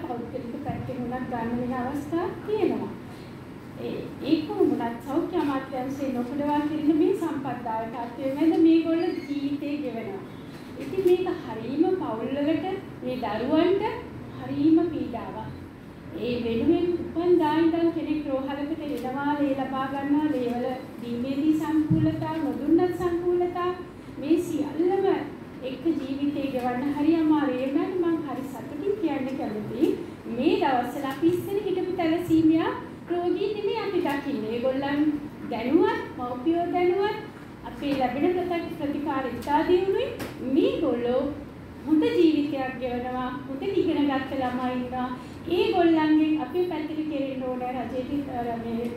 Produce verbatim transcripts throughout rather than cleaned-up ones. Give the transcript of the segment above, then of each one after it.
පෞද්ගලික පැත්තෙන් උනත් ගන්න වෙන අවස්ථා තියෙනවා. ඒ ඒකම වුණත් සෞඛ්‍ය අමාත්‍යාංශයේ නොකඩවා කිරින මේ සම්පත්දායක අත්වෙමද මේගොල්ලෝ ජීවිතේ ගෙවනවා. ඉතින් මේක හරීම පවුල්වලට මේ දරුවන්ට හරීම පීඩාවක්. ඒ වෙනුවෙන් උපන්දා ඉඳන් කෙනෙක් රෝහලකට එනවා ලේ ලබා ගන්නවා ලේවල දීමේදී සංකූලතා නොදුන්නත් සංකූලතා මේ සියල්ලම එක්ක ජීවිතේ ගෙවන්න හරි අමාරුයි. ඒ වුණාට මම හරි සතුටින් කියන්න කැමතියි මේ දවස්වල අපි ඉස්සර හිටපු තැලසීමියා රෝගී නෙමෙයි අපි දකින්නේ. ඒගොල්ලන් දැනුවත් මව්පියෝ දැනුවත් අපේ ලැබෙන ප්‍රතිකාර ඉතා දියුණුයි. මේගොල්ලෝ හොඳ ජීවිතයක් ගෙවනවා හොඳ ඉගෙන ගත්ත ළමයි ඉන්නවා. ඒගොල්ලන්ගෙන් අපි පැතිරි කෙරෙන්න ඕන රජයේ මේ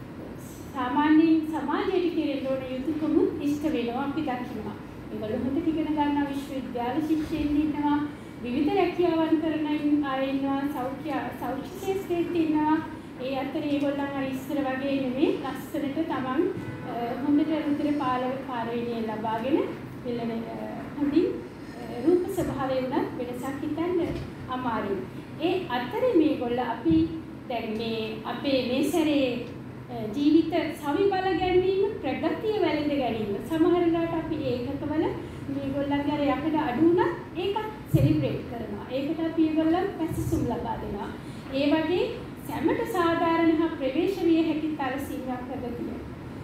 සාමාන්‍ය සමාජයේ කෙරෙන්න ඕන යුතුයකම ඉෂ්ට වෙනවා අපි දකිනවා. ඒගොල්ලෝ හොඳට ඉගෙන ගන්නවා විශ්වවිද්‍යාල ශිෂ්‍යයන් ඉන්නවා විවිධ රැකියාවන් කරන අය ඉන්නවා සෞඛ්‍ය සෞඛ්‍ය ශාස්ත්‍රයේ ඉන්නවා. ඒ අතරේ ඒගොල්ලන් අර ඉස්සර වගේ නෙමෙයි ලස්සනට Taman හොඳට රුධිර පාරවේණිය ලබාගෙන ඉල්ලන හොඳින් රූප ස්වභාවය උනත් වෙනසක් හිතන්න අමාරුයි. ඒ අතරේ මේගොල්ල අපි දැන් මේ අපේ මේ සැරේ ජීවිත සවි බල ගැනීම ප්‍රගතිය වැළඳ ගැනීම සමහර වෙලාවට අපි ඒකකවල මේගොල්ලන්ගේ අර යකඩ අඩු වුණත් ඒකත් සෙලිබ්‍රේට් කරනවා. ඒකට අපි ඒගොල්ලන් පැසසුම් ලබා දෙනවා. ඒ වගේ සැමට සාධාරණ හා ප්‍රවේශ විය හැකි තලසීමක් ප්‍රගතිය.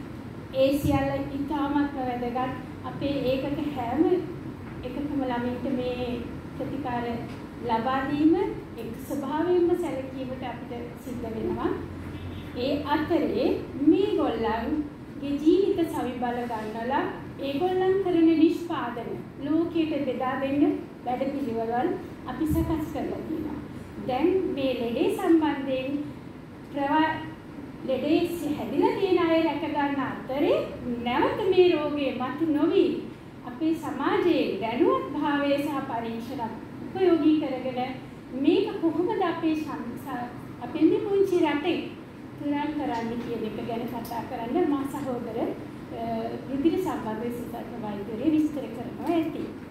ඒ සියල්ල ඉතාමත් වැදගත්. අපේ ඒකක හැම එකකම ළමින්ට මේ ප්‍රතිකාර ලබා දීම එක් ස්වභාවයෙන්ම සැලකීමට අපිට සිද්ධ වෙනවා. ඒ අතරේ මේගොල්ලන්ගේ ජීවිත සවි බල ගන්නලා ඒගොල්ලන් කරන නිෂ්පාදන ලෝකයට බෙදා දෙන්න වැඩපිළිවෙළවල් අපි සකස් කරලා තියෙනවා. දැන් මේ ලෙඩේ සම්බන්ධයෙන් ප්‍රවා ලෙඩේ හැදිලා තියෙන අය රැක ගන්න අතරේ නැවත මේ රෝගේ මතු නොවි අපේ සමාජයේ දැනුවත් භාවය සහ පරීක්ෂණ උපයෝගී කරගෙන මේක කොහොමද අපේ අපේ මේ පුංචි රටේ තුරන් කරන්නේ කියන එක ගැන කතා කරන්න මා සහෝදර රුධිර සම්බන්ධ සිතක වෛද්‍යවරයෙක් විස්තර කරනවා ඇති.